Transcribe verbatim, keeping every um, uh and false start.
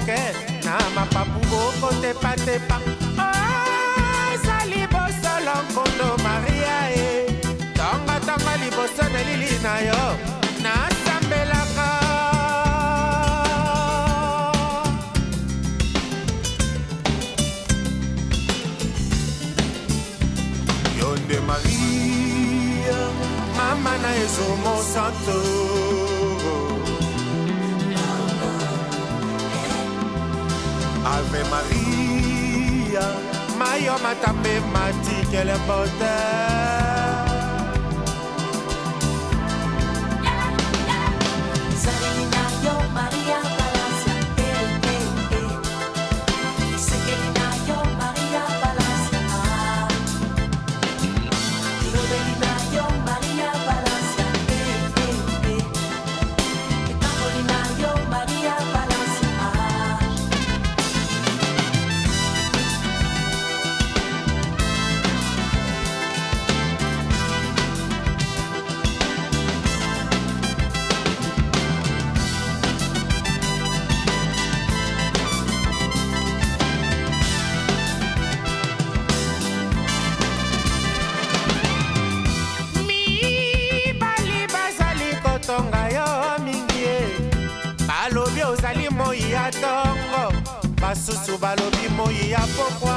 moke na mapapu bokotepatepa. Ozali bosolo nkondo Maria e tonga tonga liboso na lili na yo nasambelaka. Yonde Maria mama na ezomo santo. Ave Maria, mayo matambe mati quelle beauté. Salina yo Maria Palacia, eh eh eh. Sekelina yo Maria Palacia. Rodelina yo Maria Palacia, eh eh eh. Etapolina yo Maria Palacia. Tonga yo mingi balobi ozali moi ya tongo basusu balobi moi ya pokwa.